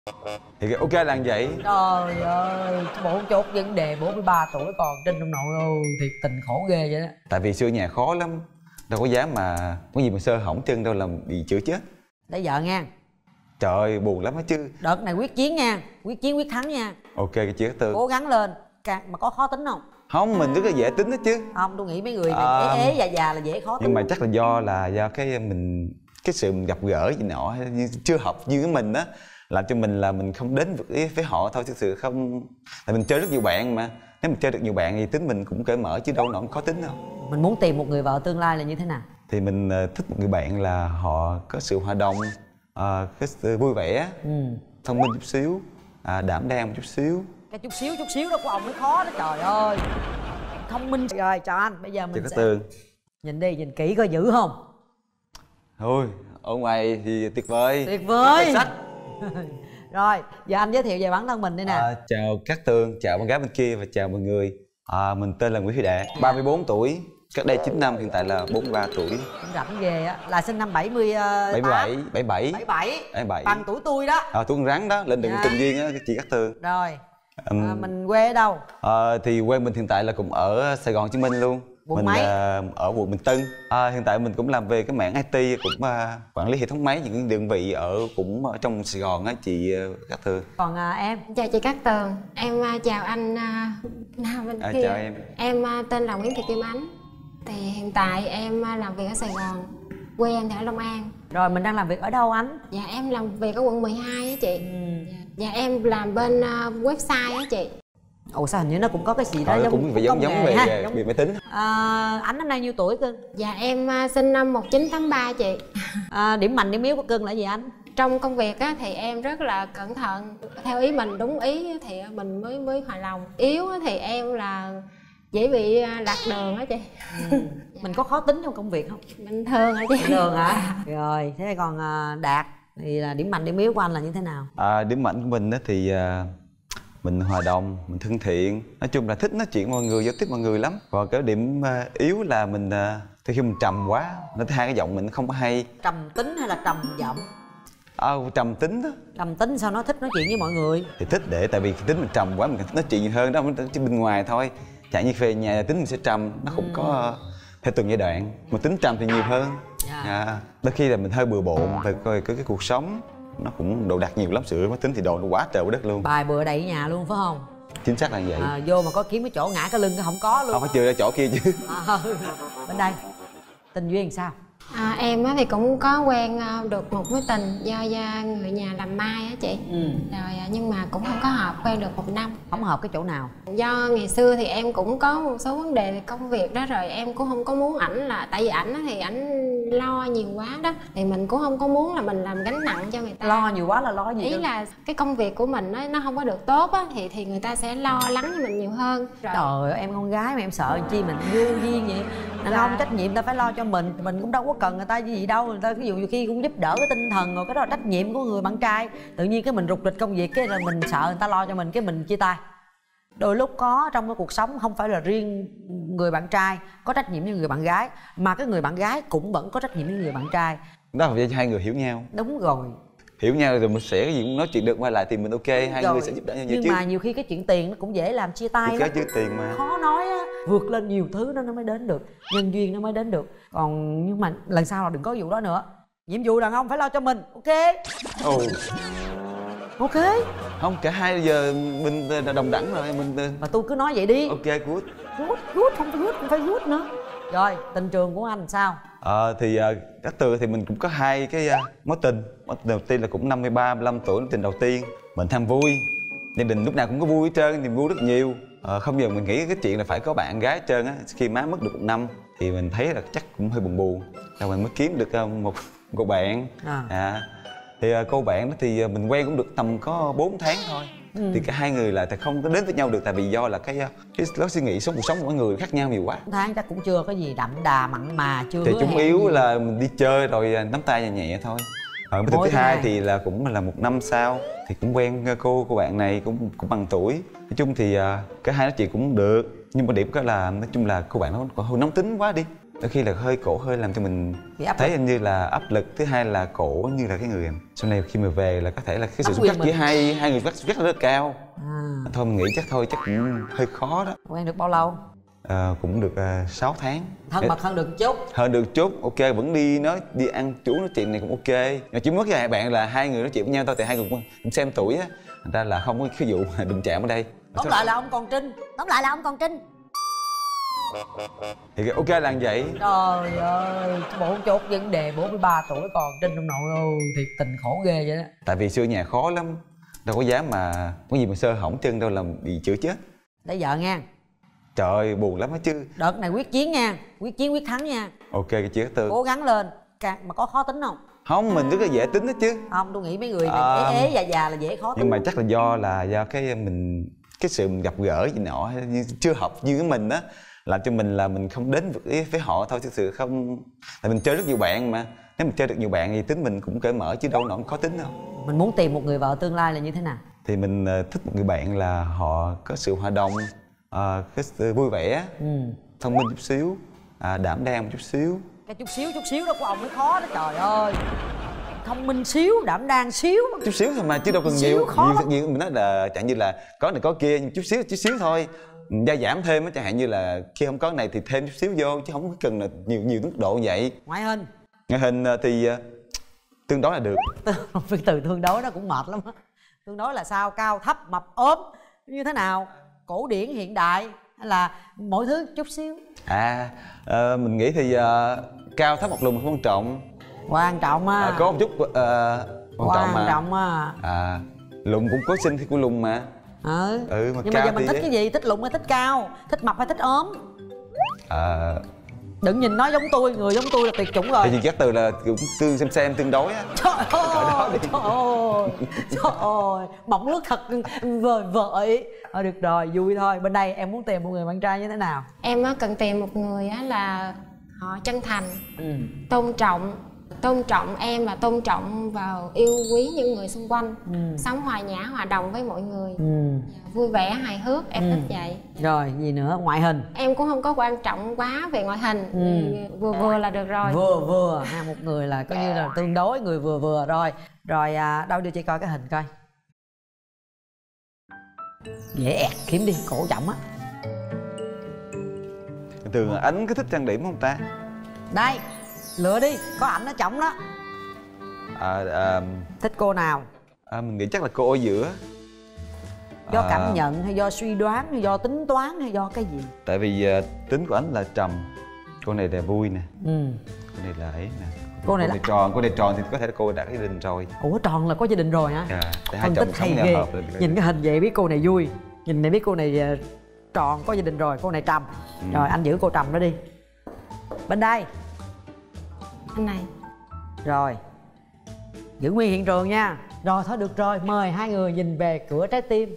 Thì ok là như vậy. Trời ơi, bộ chốt vấn đề 43 tuổi còn Trinh ông nội ơi, thiệt tình khổ ghê vậy đó. Tại vì xưa nhà khó lắm, đâu có dám mà có gì mà sơ hỏng chân đâu làm bị chữa chết. Lấy vợ nha. Trời ơi buồn lắm á chứ. Đợt này quyết chiến nha, quyết chiến quyết thắng nha. Ok cái chị Cát Tường. Cố gắng lên. Mà có khó tính không? Không, mình rất là dễ tính đó chứ. Không, tôi nghĩ mấy người mà ế già già là dễ khó tính. Nhưng mà chắc là do cái mình cái sự mình gặp gỡ gì nọ chưa hợp như cái mình á, làm cho mình là mình không đến với họ thôi, thực sự không. Tại mình chơi rất nhiều bạn mà, nếu mình chơi được nhiều bạn thì tính mình cũng cởi mở chứ đâu nó khó tính đâu. Mình muốn tìm một người vợ tương lai là như thế nào? Thì mình thích một người bạn là họ có sự hòa đồng, có sự vui vẻ, thông minh chút xíu, đảm đang một chút xíu. Cái chút xíu đó của ông mới khó đó, trời ơi. Thông minh. Rồi chào anh, bây giờ mình sẽ Tường. nhìn đi, nhìn kỹ coi dữ không. Thôi ở ngoài thì tuyệt vời. Tuyệt vời. Rồi giờ anh giới thiệu về bản thân mình đi nè. Chào Cát Tường, chào con gái bên kia và chào mọi người. Mình tên là Nguyễn Huy Đạt, 34 tuổi, cách đây 9 năm, hiện tại là 43 tuổi. Cũng rảnh ghê á, là sinh năm 77. Bằng tuổi tôi đó. Tuổi con rắn đó, lên đường tình duyên á chị Cát Tường. Rồi mình quê ở đâu? Thì quê mình hiện tại là cũng ở Sài Gòn, Hồ Chí Minh luôn. Quận mấy? Ở quận Bình Tân. Hiện tại mình cũng làm về cái mảng IT, cũng quản lý hệ thống máy những đơn vị cũng ở trong Sài Gòn á chị Cát Tường. Còn em? Chào chị Cát Tường, em chào anh bên kia. Chào em. Em tên là Nguyễn Thị Kim Ánh. Thì hiện tại em làm việc ở Sài Gòn, quê em thì ở Long An. Rồi mình đang làm việc ở đâu anh? Dạ em làm việc ở quận 12 á chị. Dạ em làm bên website á chị. Ồ sao hình như nó cũng có cái gì đó cũng phải giống về việc máy tính. Anh năm nay nhiêu tuổi cưng? Dạ em sinh năm 1983 chị. Điểm mạnh điểm yếu của cưng là gì anh? Trong công việc á, thì em rất là cẩn thận, theo ý mình, đúng ý thì mình mới hài lòng. Yếu á, thì em là dễ bị lạc đường á chị. Mình có khó tính trong công việc không? Bình thường hả chị? Bình thường hả? Rồi thế còn Đạt thì là điểm mạnh điểm yếu của anh là như thế nào? Điểm mạnh của mình thì mình hòa đồng, mình thân thiện, nói chung là thích nói chuyện mọi người, giao tiếp mọi người lắm. Còn cái điểm yếu là mình thì khi mình trầm quá, nó hai cái giọng mình không có hay. Trầm tính hay là trầm giọng? Trầm tính đó. Trầm tính sao nó thích nói chuyện với mọi người? Thì thích để tại vì tính mình trầm quá mình thích nói chuyện nhiều hơn đó, chỉ bên ngoài thôi. Chẳng như về nhà tính mình sẽ trầm, nó không có theo từng giai đoạn, mà tính trầm thì nhiều hơn. Đôi khi là mình hơi bừa bộn về coi cái cuộc sống, nó cũng đồ đạc nhiều lắm, sửa máy tính thì đồ nó quá trời quá đất luôn. Bài bừa đầy nhà luôn phải không? Chính xác là như vậy. Vô mà có kiếm cái chỗ ngã cái lưng cái không có luôn. Không, phải chừa ra chỗ kia chứ. Bên đây tình duyên sao? Em thì cũng có quen được một mối tình do người nhà làm mai á chị. Rồi nhưng mà cũng không có hợp, quen được 1 năm. Không hợp cái chỗ nào? Do ngày xưa thì em cũng có một số vấn đề về công việc đó, rồi em cũng không có muốn ảnh, là tại vì ảnh thì ảnh lo nhiều quá đó, thì mình cũng không có muốn là mình làm gánh nặng cho người ta. Lo nhiều quá là lo gì? Ý là cái công việc của mình nó không có được tốt á, thì người ta sẽ lo lắng cho mình nhiều hơn. Trời ơi, em con gái mà em sợ chi mình vô duyên vậy. Đàn ông trách nhiệm ta phải lo cho mình cũng đâu có cần người ta gì đâu. Người ta ví dụ như khi cũng giúp đỡ cái tinh thần, rồi cái đó là trách nhiệm của người bạn trai. Tự nhiên cái mình rục rịch công việc, cái là mình sợ người ta lo cho mình, cái mình chia tay. Đôi lúc có trong cái cuộc sống không phải là riêng người bạn trai có trách nhiệm với người bạn gái, mà cái người bạn gái cũng vẫn có trách nhiệm với người bạn trai. Đó là hai người hiểu nhau. Đúng rồi. Hiểu nhau rồi mình sẽ cái gì cũng nói chuyện được, quay lại thì mình ok, hai người sẽ giúp đỡ nhau chứ. Nhưng mà nhiều khi cái chuyện tiền nó cũng dễ làm chia tay lắm. Chứ tiền mà khó nói á, vượt lên nhiều thứ nó mới đến được, nhân duyên nó mới đến được. Còn nhưng mà lần sau là đừng có vụ đó nữa. Nhiệm vụ đàn ông phải lo cho mình, ok? Ok. Không, cả hai giờ mình đồng đẳng rồi mình. Mà tôi cứ nói vậy đi. Ok, good. Good, không phải good nữa. Rồi tình trường của anh sao? Thì Cát Tường thì mình cũng có hai cái mối tình. Mối tình đầu tiên là cũng 53-55 tuổi, mối tình đầu tiên. Mình tham vui, gia đình lúc nào cũng có vui hết trơn, niềm vui rất nhiều. Không giờ mình nghĩ cái chuyện là phải có bạn gái hết trơn á. Khi má mất được 1 năm thì mình thấy là chắc cũng hơi buồn buồn. Rồi mình mới kiếm được một cô bạn. Thì cô bạn đó thì mình quen cũng được tầm có 4 tháng thôi. Thì cả hai người là không có đến với nhau được, tại vì do là cái lối suy nghĩ sống cuộc sống của mỗi người khác nhau nhiều quá. Tháng chắc cũng chưa có gì đậm đà mặn mà, chưa. Thì chúng yếu là mình đi chơi rồi nắm tay nhẹ nhẹ thôi. Rồi thứ hai thì là cũng là 1 năm sau thì cũng quen cô bạn này cũng bằng tuổi. Nói chung thì cả hai nói chuyện cũng được, nhưng mà điểm cái là nói chung là cô bạn nó còn hơi nóng tính quá đi. đôi khi là hơi cổ hơi làm cho mình thấy hình như là áp lực. Thứ hai là cổ như là cái người sau này khi mà về là có thể là cái sự xung khắc giữa hai người rất là cao. Thôi mình nghĩ chắc cũng hơi khó đó. Quen được bao lâu? Cũng được 6 tháng. Thân mật hơn được chút. Hơn được chút, ok, vẫn đi ăn chú nói chuyện này cũng ok. Nhưng chỉ mất với hai bạn là hai người nói chuyện với nhau thôi, thì hai người cũng xem tuổi á, thành ra là không có cái vụ đụng chạm ở đây. Tóm lại là ông còn Trinh. Thì ok là vậy. Trời ơi, bộ chốt vấn đề 43 tuổi còn Trinh ông nội ơi, thiệt tình khổ ghê vậy đó. Tại vì xưa nhà khó lắm, đâu có dám mà có gì mà sơ hỏng chân đâu là bị chữa chết. Lấy vợ nha. Trời ơi, buồn lắm á chứ. Đợt này quyết chiến nha, quyết chiến quyết thắng nha. Ok, cái chị Cát Tường cố gắng lên. Mà có khó tính không? Không, mình rất là dễ tính đó chứ. Không, tôi nghĩ mấy người này ế già là dễ khó tính. Nhưng mà chắc là do cái sự mình gặp gỡ gì nọ chưa hợp như cái mình á, làm cho mình không đến với họ thôi, thực sự không. Tại mình chơi rất nhiều bạn mà, nếu mình chơi được nhiều bạn thì tính mình cũng cởi mở chứ đâu nó khó tính đâu. Mình muốn tìm một người vợ tương lai là như thế nào? Thì mình thích một người bạn là họ có sự hòa đồng, cái sự vui vẻ, thông minh chút xíu, đảm đang một chút xíu. Cái chút xíu đó của ông mới khó đó, trời ơi. Thông minh xíu, đảm đang xíu. Chút xíu thôi mà chứ đâu cần nhiều. Nhiều mình nói là chẳng như là có này có kia, nhưng chút xíu thôi. Gia giảm thêm á, chẳng hạn như là khi không có này thì thêm chút xíu vô, chứ không cần là nhiều mức độ vậy. Ngoại hình thì tương đối là được. Từ tương đối nó cũng mệt lắm á. Tương đối là sao? Cao thấp mập ốm như thế nào? Cổ điển hiện đại hay là mọi thứ chút xíu? Mình nghĩ thì cao thấp một lùn không quan trọng. Quan trọng á. Có một chút quan trọng á. Lùn cũng có xinh thì của lùn mà. Mà nhưng mà giờ mình thích cái gì? Thích lùn hay thích cao? Thích mập hay thích ốm? Đừng nhìn nói giống tôi, người giống tôi là tuyệt chủng rồi. Thì Cát Tường là cũng xem tương đối á. Trời ơi, mộng ước thật vời vợi. Được rồi, vui thôi. Bên đây em muốn tìm một người bạn trai như thế nào? Em cần tìm một người là họ chân thành, tôn trọng em và tôn trọng vào yêu quý những người xung quanh, sống hòa nhã hòa đồng với mọi người, vui vẻ hài hước, em thích vậy. Rồi gì nữa? Ngoại hình em cũng không có quan trọng quá về ngoại hình, vừa là được rồi. Vừa một người là coi như là tương đối, người vừa rồi. Đâu đưa chị coi cái hình coi. Dễ ẹt, kiếm đi, cổ trọng á. Tường Ánh có thích trang điểm không ta? Đây, lựa đi, có ảnh nó trọng đó. Thích cô nào? Mình nghĩ chắc là cô ở giữa. Do cảm nhận hay do suy đoán hay do tính toán hay do cái gì? Tại vì tính của Ánh là trầm, cô này là vui nè, cô này là ấy nè, cô này tròn thì có thể là cô đã có gia đình rồi. Ủa tròn là có gia đình rồi hả? Phân tích hay ghê. Nhìn cái hình vậy biết cô này vui, nhìn này biết cô này tròn có gia đình rồi, cô này trầm. Rồi anh giữ cô trầm đó đi. Bên đây anh này. Rồi giữ nguyên hiện trường nha. Rồi thôi được rồi, mời hai người nhìn về cửa trái tim.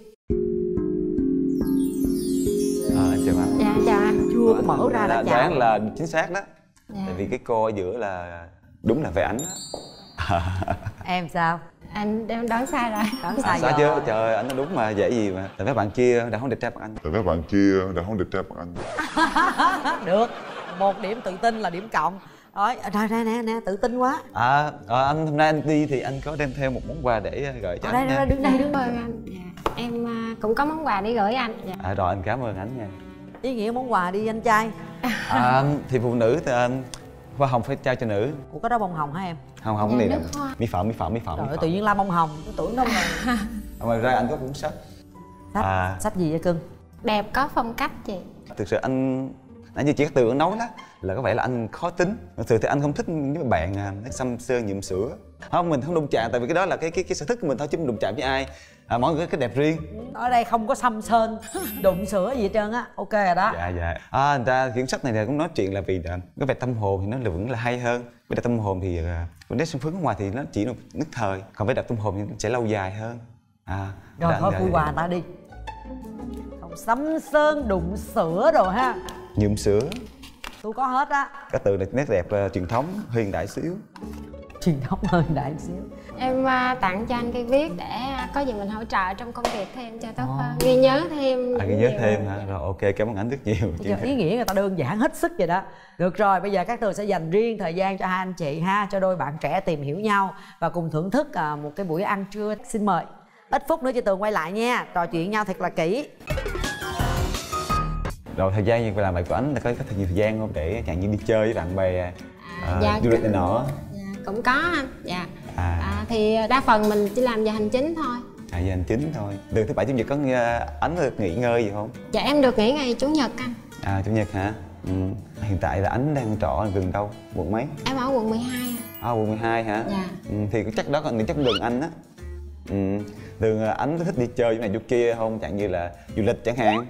Anh chào anh. Dạ chào anh. Chưa có mở ra đã chào. Đoán là chính xác đó. Tại vì cái cô ở giữa là đúng là về Ánh đó. Em sao? Anh đoán sai rồi. Đoán sai sao chứ? Trời, anh nói đúng mà, dễ gì mà. Tại mấy bạn kia đã không đẹp trai bằng anh. Được, một điểm tự tin là điểm cộng. Rồi, nè, tự tin quá. Anh hôm nay anh đi thì anh có đem theo một món quà để gửi cho anh nha. Đứng đây anh. Em cũng có món quà để gửi anh. Rồi anh cảm ơn anh nha. Ý nghĩa món quà đi anh trai. Thì phụ nữ thì hoa hồng phải trao cho nữ. Ủa có đó bông hồng hả em? Không cái này là mỹ phẩm. Trời ơi, tự nhiên la bông hồng, tôi tưởng đâu rồi. Ngoài ra anh có cuốn sách. Sách gì vậy cưng? Đẹp có phong cách chị. Thực sự anh nãy như chị Cát Tường nói đó là có vẻ là anh khó tính. Thực sự thì anh không thích những bạn nó xăm sơn nhuộm sữa. Không, mình không đụng chạm, tại vì cái đó là cái sở thích của mình thôi chứ mình đụng chạm với ai. Mỗi người cái đẹp riêng. Ở đây không có xăm sơn đụng sữa gì hết trơn á. Ok rồi đó. Dạ. Người ta quyển sách này cũng nói chuyện là vì cái về tâm hồn thì nó vẫn là hay hơn. Về tâm hồn thì vấn đề sân phấn ngoài thì nó chỉ là nhất thời, còn về tâm hồn thì nó sẽ lâu dài hơn. Rồi thôi vui quà người ta đi. Không xăm sơn đụng sữa rồi ha. Nhuộm sữa tôi có hết á. Cái từ này nét đẹp truyền thống hiện đại xíu. Truyền thống hơn đại xíu. Em tặng cho anh cây viết để có gì mình hỗ trợ trong công việc thêm cho tốt hơn, ghi nhớ thêm. Ghi nhớ thêm hả? Rồi ok, cảm ơn anh rất nhiều. Ý nghĩa người ta đơn giản hết sức vậy đó. Được rồi, bây giờ các Tường sẽ dành riêng thời gian cho hai anh chị ha, cho đôi bạn trẻ tìm hiểu nhau và cùng thưởng thức một cái buổi ăn trưa. Xin mời. Ít phút nữa cho Tường quay lại nha, trò chuyện nhau thật là kỹ. Rồi thời gian như vậy làm bài của anh là có thật nhiều thời gian không để chẳng như đi chơi với bạn bè, du lịch này nọ? Cũng có anh. Thì đa phần mình chỉ làm giờ hành chính thôi. Giờ hành chính thôi. Từ thứ bảy chủ nhật có anh được nghỉ ngơi gì không? Dạ em được nghỉ ngày chủ nhật anh. Chủ nhật hả? Hiện tại là anh đang trọ gần đâu? Quận mấy? Em ở quận 12. Quận 12 hả? Dạ. Thì chắc đó còn chắc gần anh á. Thường anh thích đi chơi chỗ này chỗ kia không? Chẳng như là du lịch chẳng hạn,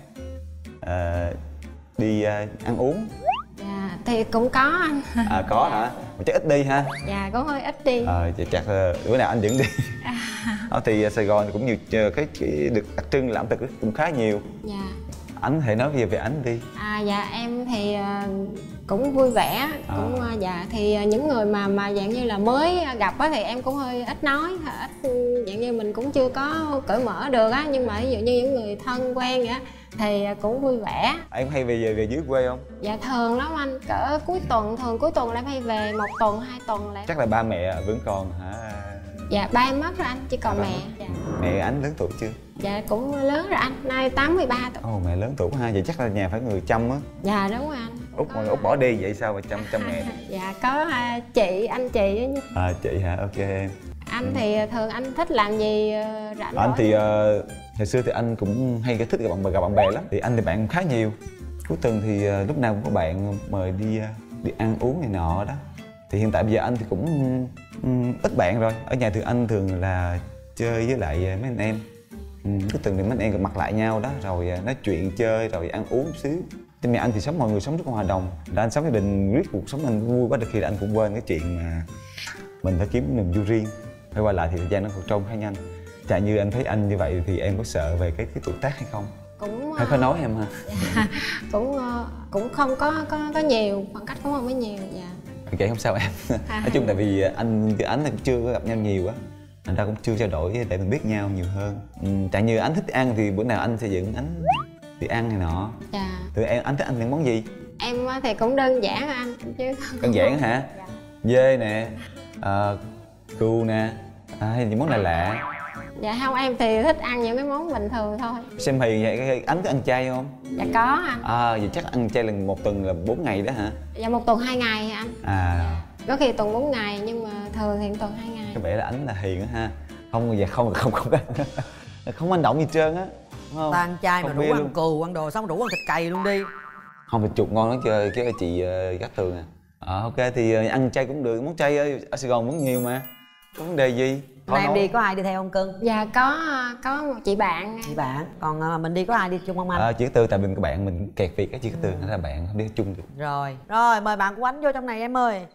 đi ăn uống. Dạ thì cũng có anh. Có hả? Mà chắc ít đi ha? Dạ cũng hơi ít đi. Chắc bữa nào anh dẫn đi. Thì Sài Gòn thì cũng nhiều cái được đặc trưng là ẩm thực cũng khá nhiều. Dạ. Anh hãy nói về anh đi. Dạ em thì cũng vui vẻ, cũng dạ thì những người mà dạng như là mới gặp á thì em cũng hơi ít nói, ít dạng như mình cũng chưa có cởi mở được á, nhưng mà ví dụ như những người thân quen vậy á thì cũng vui vẻ. Em hay về dưới quê không? Dạ thường lắm anh, cỡ cuối tuần, thường cuối tuần là em hay về 1 tuần 2 tuần lại. Chắc là ba mẹ vẫn còn hả? Dạ ba em mất rồi anh, chỉ còn mẹ. Dạ. Mẹ anh lớn tuổi chưa? Dạ cũng lớn rồi anh, nay 83 tuổi. Mẹ lớn tuổi ha, vậy chắc là nhà phải người chăm á. Dạ đúng rồi anh. Út bỏ đi vậy sao mà chăm mẹ? Dạ có chị, anh chị á. Chị hả? Ok em. Anh thì thường anh thích làm gì rảnh? Anh thì hồi xưa thì anh cũng hay thích gặp bạn bè lắm. Thì anh thì bạn cũng khá nhiều. Cuối tuần thì lúc nào cũng có bạn mời đi ăn uống này nọ đó. Thì hiện tại bây giờ anh thì cũng ít bạn rồi. Ở nhà thì anh thường là chơi với lại mấy anh em. Cuối tuần thì mấy anh em gặp mặt lại nhau đó, rồi nói chuyện chơi rồi ăn uống một xíu. Trên nhà anh thì mọi người sống rất hòa đồng. Là anh sống gia đình, riết cuộc sống anh vui quá, đôi khi là anh cũng quên cái chuyện mà mình phải kiếm niềm vui riêng. Phải quay lại thì thời gian nó còn trôi khá nhanh. Chả như anh thấy anh như vậy thì em có sợ về cái tuổi tác hay không? Cũng hay có nói em ha? Cũng không có nhiều, khoảng cách cũng không có nhiều. Dạ. Ok không sao em. Nói chung tại vì anh với anh cũng chưa có gặp nhau nhiều á, thành ra cũng chưa trao đổi để mình biết nhau nhiều hơn. Chẳng như anh thích ăn thì bữa nào anh sẽ dẫn anh đi ăn này nọ. Dạ. Từ anh thích ăn những món gì? Em thì cũng đơn giản anh chứ không. Đơn giản hả? Dạ. Dê nè, cừu nè, hay những món này lạ. Dạ không, em thì thích ăn những cái món bình thường thôi. Xem Hì vậy anh thích ăn chay không? Dạ có anh. Vậy chắc ăn chay là một tuần là 4 ngày đó hả? Dạ 1 tuần 2 ngày anh. Dạ. Có khi tuần 4 ngày nhưng mà thường thì tuần 2 ngày. Có vẻ là anh là hiền á ha. Không manh động gì trơn á. Ta ăn chay mà rủ ăn cừu, ăn đồ xong rủ ăn thịt cầy luôn đi. Không, thịt chuột ngon lắm chơi cái chị Cát Tường à. Ok thì ăn chay cũng được, món chay ở Sài Gòn vẫn nhiều mà. Có vấn đề gì? Hôm nay em đi có ai đi theo không cưng? Dạ có một chị bạn. Chị bạn, còn mình đi có ai đi chung không anh? Chị Cát Tường, tại vì các bạn mình kẹt việc á chị Cát Tường, nên là bạn không đi chung được. Rồi mời bạn của Ánh vô trong này em ơi.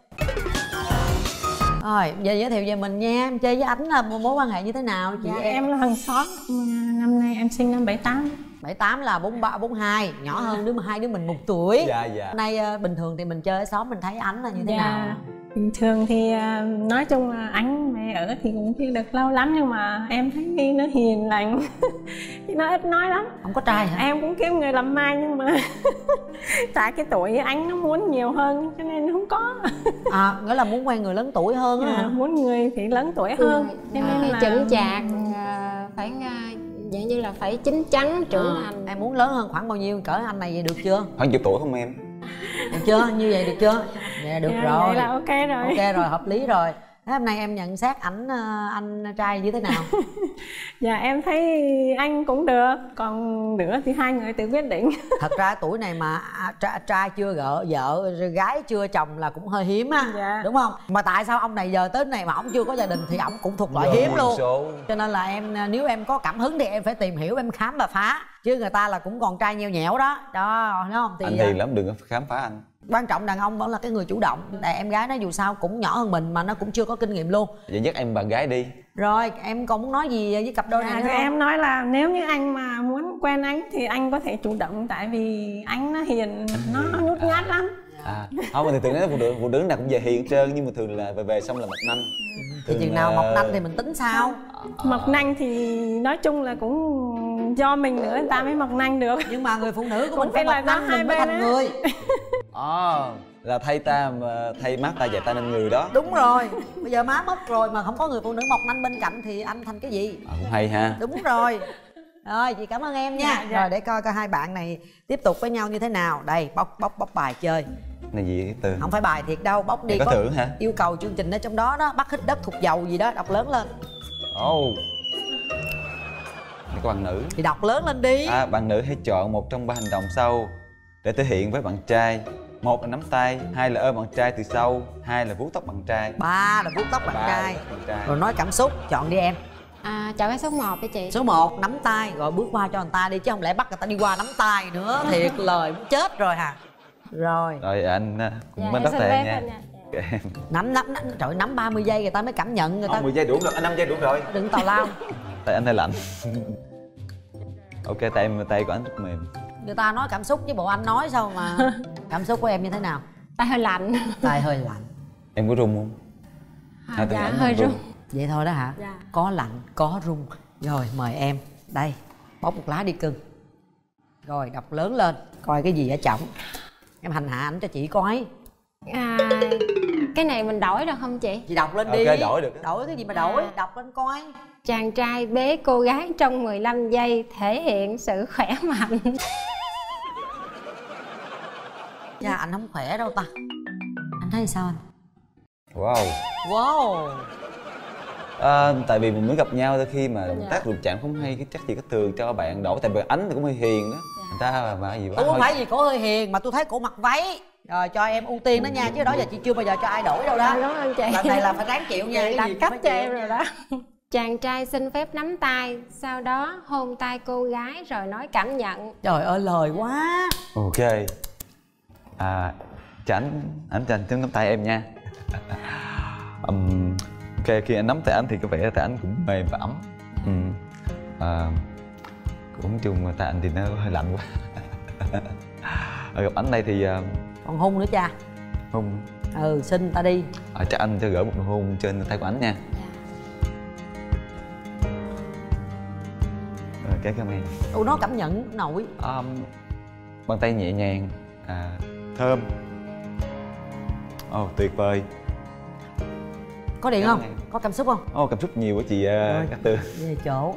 Rồi giờ giới thiệu về mình nha, em chơi với Ánh là mối quan hệ như thế nào chị? Dạ, em là hàng xóm, năm nay em sinh năm 78. 78 là 43, 42, nhỏ hơn hai đứa mình 1 tuổi. Dạ. Hôm nay bình thường thì mình chơi ở xóm mình thấy Ánh là như thế nào? Bình thường thì nói chung là anh mẹ ở thì cũng chưa được lâu lắm, nhưng mà em thấy nó hiền lành. Nó ít nói lắm. Không có trai hả? Em cũng kiếm người làm mai nhưng mà tại cái tuổi anh nó muốn nhiều hơn cho nên không có. Nghĩa là muốn quen người lớn tuổi hơn á hả? Muốn người thì lớn tuổi hơn. Cho nên là chững chạc, phải dạng như là phải chín chắn, trưởng thành. Em muốn lớn hơn khoảng bao nhiêu, cỡ anh này vậy được chưa? Khoảng chục tuổi không em? Được chưa? Như vậy được chưa? Dạ được rồi. Vậy là ok rồi. Ok rồi, hợp lý rồi. Thế hôm nay em nhận xét anh trai như thế nào? Dạ em thấy anh cũng được, còn nữa thì hai người tự quyết định. Thật ra tuổi này mà trai chưa vợ gái chưa chồng là cũng hơi hiếm á. Dạ. Đúng không? Mà tại sao ông này giờ tới này mà ông chưa có gia đình thì ông cũng thuộc loại hiếm luôn. Cho nên là nếu em có cảm hứng thì em phải tìm hiểu, em khám và phá, chứ người ta là cũng còn trai nheo nhẽo đó đúng không? Thì anh hiền lắm, đừng có khám phá anh. Quan trọng đàn ông vẫn là cái người chủ động. Tại em gái nó dù sao cũng nhỏ hơn mình mà nó cũng chưa có kinh nghiệm luôn. Vậy dắt em bạn gái đi. Rồi em còn muốn nói gì với cặp đôi này nữa không? Em nói là nếu như anh mà muốn quen anh thì anh có thể chủ động, tại vì anh nó hiền, nó nhút nhát lắm. Không, mà thường nói phụ nữ nào cũng về hiền hết trơn, nhưng mà thường là về xong là mọc nanh. Thì chừng nào mọc nanh thì mình tính sao? Mọc nanh thì nói chung là cũng do mình nữa người ta mới mọc nanh được. Nhưng mà người phụ nữ của Cũng mình phải phải mọc là nanh hai mình mới bên thành á. người. Là thay mắt ta dạy ta nên người đó. Đúng rồi, bây giờ má mất rồi mà không có người phụ nữ mọc nanh bên cạnh thì anh thành cái gì? Cũng hay ha. Đúng rồi. Rồi, chị cảm ơn em nha. Dạ. Rồi để coi hai bạn này tiếp tục với nhau như thế nào. Đây, bóc bài chơi. Này gì Từ? Không phải bài thiệt đâu, bóc đi. Này có thưởng hả? Yêu cầu chương trình ở trong đó đó, bắt hít đất thuộc dầu gì đó, đọc lớn lên. Này có bạn nữ. Thì đọc lớn lên đi. Bạn nữ hãy chọn một trong 3 hành động sau để thể hiện với bạn trai. 1 là nắm tay, 2 là ôm bạn trai từ sau, 2 là vuốt tóc bạn trai. 3 là vuốt tóc bạn trai. Rồi nói cảm xúc, chọn đi em. Chọn cái số 1 đi chị. Số 1 nắm tay, rồi bước qua cho người ta đi chứ không lẽ bắt người ta đi qua nắm tay nữa. Thiệt lời muốn chết rồi hả? Rồi anh cũng bên đất tèn nha. Nắm trời, nắm 30 giây người ta mới cảm nhận người ta. 10 giây đủ rồi, 5 giây đủ rồi. Đừng tào lao. Tại anh hơi lạnh. Ok, tay của anh rất mềm. Người ta nói cảm xúc chứ bộ anh nói sao mà. Cảm xúc của em như thế nào? Tay hơi lạnh. Tay hơi lạnh. Em có run không? Dạ hơi run. Vậy thôi đó hả? Dạ. Có lạnh, có run. Rồi mời em. Đây, bóc một lá đi cưng. Rồi đọc lớn lên. Coi cái gì ở trọng. Em hành hạ ảnh cho chị coi. Cái này mình đổi được không chị? Chị đọc lên đi. Ok, đổi được. Đổi cái gì mà đổi, đọc lên coi. Chàng trai bế cô gái trong 15 giây thể hiện sự khỏe mạnh. Dạ anh không khỏe đâu ta. Anh thấy sao anh? Wow. Tại vì mình mới gặp nhau, khi mà động tác đụng chạm không hay, cái chắc chị có thường cho bạn đổi. Tại vì ánh thì cũng hơi hiền đó. Người ta mà gì quá. Tôi không phải gì cổ hơi hiền mà tôi thấy cổ mặc váy. Rồi cho em ưu tiên đó nha, chứ đó giờ chị chưa bao giờ cho ai đổi đâu đó. Cảm ơn chị. Lần này là phải ráng chịu nha. Đặt cấp cho em rồi đó. Chàng trai xin phép nắm tay, sau đó hôn tay cô gái rồi nói cảm nhận. Trời ơi lời quá. Ok. Cho anh nắm tay em nha. Ok, khi anh nắm tay anh thì có vẻ tay anh cũng mềm và ấm. Cũng chung mà tay anh thì nó hơi lạnh quá. Gặp anh đây thì còn hôn nữa cha. hôn. Xin ta đi. Chắc anh cho gửi một nụ hôn trên tay của anh nha. Cảm ơn em. Nó cảm nhận nổi. Bàn tay nhẹ nhàng, thơm. Tuyệt vời. Có điện không? Có cảm xúc không? Cảm xúc nhiều quá chị Cát Tường. Về chỗ.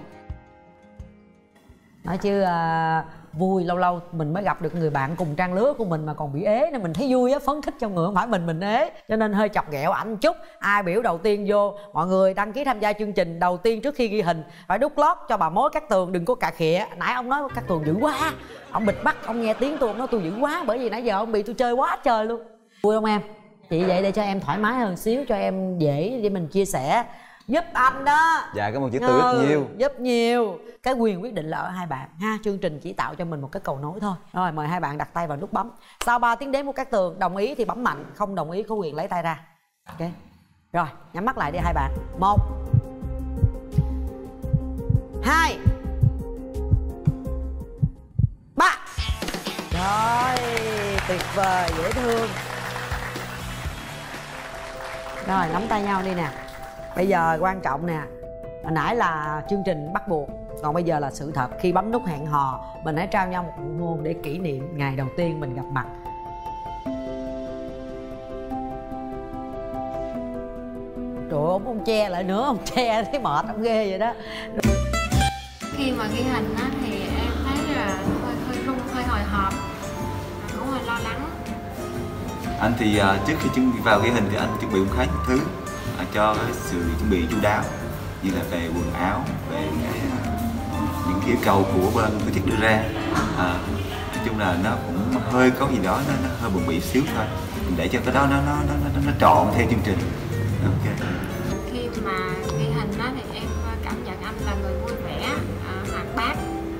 Nói chứ vui, lâu lâu mình mới gặp được người bạn cùng trang lứa của mình mà còn bị ế nên mình thấy vui á, phấn khích trong người, không phải mình ế, cho nên hơi chọc ghẹo ảnh chút. Ai biểu đầu tiên vô, mọi người đăng ký tham gia chương trình đầu tiên trước khi ghi hình phải đút lót cho bà mối Cát Tường, đừng có cà khịa. Nãy ông nói Cát Tường dữ quá, ông bịt mắt, ông nghe tiếng tôi, ông nói tôi dữ quá, bởi vì nãy giờ ông bị tôi chơi quá trời luôn. Vui không em? Chị vậy để cho em thoải mái hơn xíu, cho em dễ để mình chia sẻ, giúp anh đó. Dạ cảm ơn chị Tường rất nhiều. Giúp nhiều. Cái quyền quyết định là ở hai bạn ha. Chương trình chỉ tạo cho mình một cái cầu nối thôi. Rồi mời hai bạn đặt tay vào nút bấm. Sau 3 tiếng đếm của Cát Tường, đồng ý thì bấm mạnh, không đồng ý có quyền lấy tay ra. Ok. Rồi nhắm mắt lại đi hai bạn. 1 2 3. Rồi tuyệt vời, dễ thương. Rồi nắm tay nhau đi nè. Bây giờ quan trọng nè, hồi nãy là chương trình bắt buộc, còn bây giờ là sự thật. Khi bấm nút hẹn hò, mình hãy trao nhau một nụ hôn để kỷ niệm ngày đầu tiên mình gặp mặt. Trời ơi, ông che lại nữa, ông che thấy mệt, ông ghê vậy đó. Khi mà ghi hình á thì em thấy là hơi run, hơi hồi hộp, cũng hơi lo lắng. Anh thì trước khi chuẩn bị vào ghi hình thì anh chuẩn bị một khá nhiều thứ cho cái sự chuẩn bị chu đáo, như là về quần áo, về những yêu cầu của bên tổ chức đưa ra. Nói chung là nó cũng hơi có gì đó nó hơi bận bịu xíu thôi, mình để cho cái đó nó trọn theo chương trình. Ok. Khi mà ghi hình đó thì em cảm nhận anh là người vui vẻ, hoạt bát,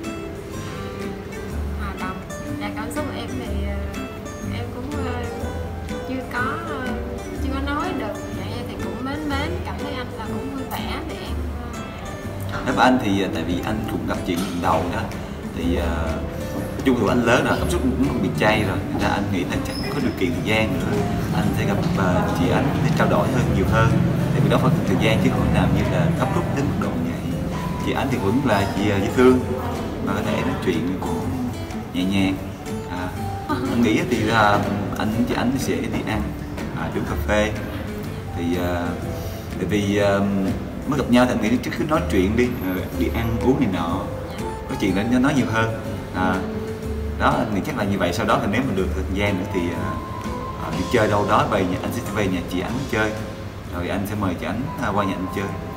hòa đồng. Và cảm xúc của em thì em cũng chưa có nói được, vậy thì cũng mến cảm thấy anh là cũng vui vẻ thì em. Đối với anh thì tại vì anh cũng gặp chuyện lần đầu đó, thì chung là anh lớn rồi, cảm xúc cũng bị chay rồi, nên là anh nghĩ là chẳng có điều kiện thời gian nữa anh sẽ gặp chị Ánh để trao đổi hơn nhiều hơn, tại vì đó phải cần thời gian chứ không nào như là gấp rút đến mức độ như vậy. Chị Ánh thì vẫn là chị dễ thương và có thể nói chuyện cũng nhẹ nhàng. Anh nghĩ thì là anh chị Ánh sẽ đi ăn uống cà phê thì tại vì mới gặp nhau thì anh nghĩ trước khi nói chuyện đi ăn uống này nọ, có chuyện để nói nhiều hơn. Đó anh nghĩ chắc là như vậy. Sau đó thì nếu mà được thời gian nữa thì đi chơi đâu đó, về nhà anh sẽ về nhà chị Ánh chơi, rồi anh sẽ mời chị Ánh qua nhà anh chơi.